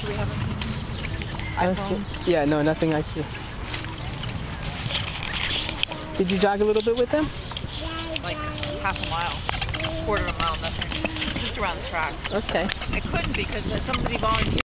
Do we have iPhones? Yeah, no, nothing I see. Did you jog a little bit with them? Like half a mile, quarter of a mile, nothing. Just around the track. Okay. I couldn't because somebody volunteered.